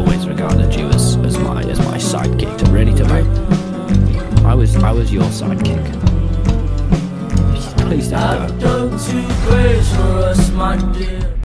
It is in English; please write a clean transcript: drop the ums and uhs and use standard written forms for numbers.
always regarded you as my sidekick, ready to make. I was your sidekick. Please don't go. I've done too great for us, my dear.